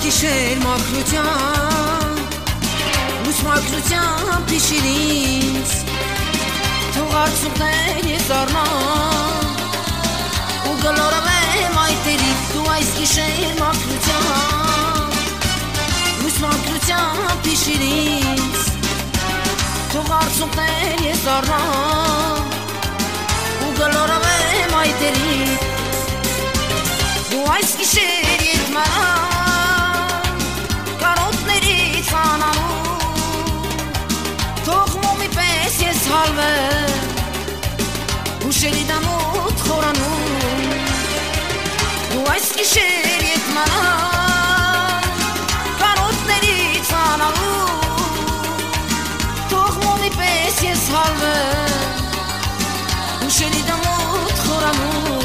գիշեր մաքրության Լույս մաքրության փիշիրից Թող արցունքներ ես առնամ Ու գլորվեմ այտերից Դու այս գիշեր մաքրության Լույս մաքրության փիշիրից Թող արցունքներ ես առնամ Ու գլորվեմ այտերից Դու այս գիշեր ետ մանամ Կարոտներից անանում Թող մոմի պես ես հալվեմ Ուշերի դամոտ խորանում Դու այս գիշեր ետ մանամ Կարոտներից անանում Թող մոմի պես ես հալվեմ Ուշերի դամոտ խորանում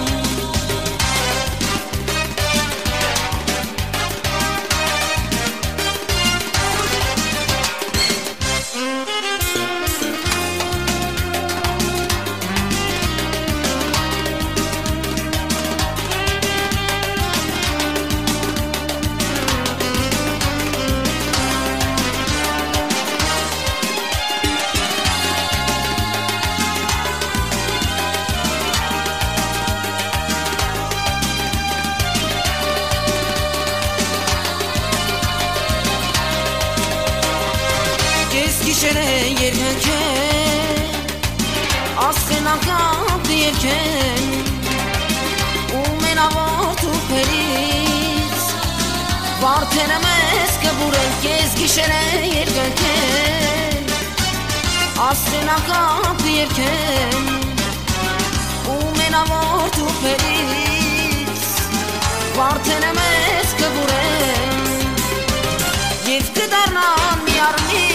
Գիշերը երկնքեն Ասխենական երկեն Ու մենավոր թուփերից Վարդերը մեզ կբուրեն Կեզ գիշերը երկնքեն Ասխենական երկեն Ու մենավոր թուփերից Վարդերը մեզ կբուրեն Եվ կդառնան մի առնի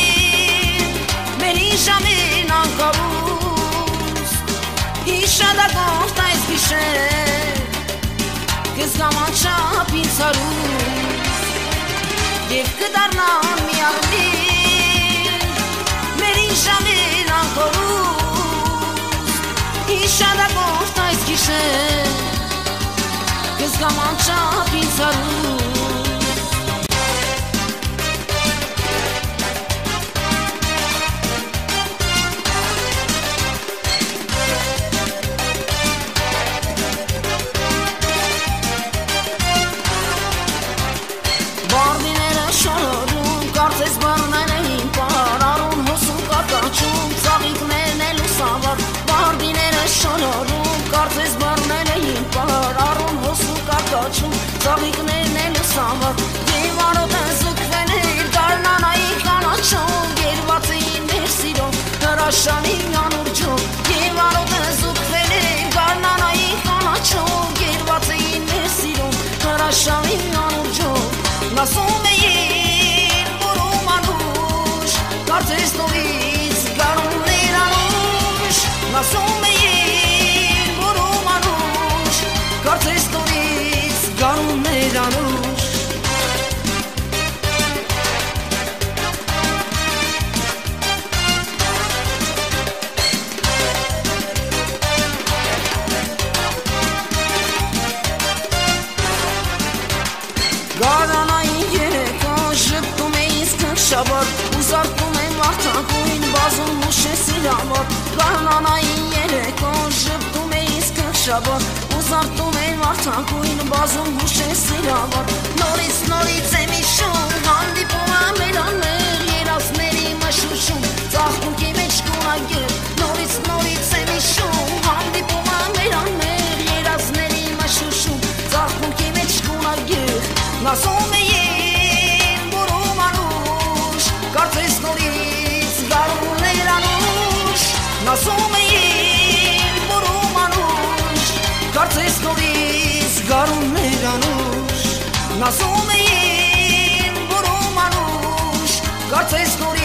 Ժամին անկարուս Հիշադակորդ այս գիշեր Կզգաման չապ ինձ հարուս Եվ կդառնան մի առնին Մերին ժամին անկարուս Հիշադակորդ այս գիշեր Կզգաման չապ ինձ հարուս Կարծես բառներն էին պարարում հոսում կատաչում ծաղիկներն էլ ուսավար Բարդիները շորորում կարծես բառներն էին պարարում հոսում կատաչում ծաղիկներն էլ ուսավար Եվ արոտը զուգվել էր գարնանայի կանաչում Գերված էին մեր սիրով հրաշանի անուրջով Եվ արոտը զուգվել էր գարնանայի կանաչում Գերված էին մեր սիրով հրաշանի անուրջով Լասում էին Կարծես նորից գարուններ անուշ Լասում էին որում անուշ Կարծես նորից գարուններ անուշ Գարանային երեկան ժպտում էին սկնշաբար Ուզարկում են վաղթակույն բազում ուշ է սիրամար Գարանային երեկան ժպտում էին սկնշաբար Ուզարկում են վաղթակույն բազում ուշ է սիրամար Նորից եմ իշում հանդիպում ամերաններ Երազների մշուշում ծաղկունքի մեջ կունագեր Նորից եմ իշում հանդիպում ամերաններ Երազների մշուշում ծաղկունքի մեջ կունագեր Լասում էին որում անուշ Կարծես նորից գարուններ անուշ Լասում էին որում անուշ Կարծես նորից գարուններ անուշ Լասում էին որում անուշ Կարծես նորից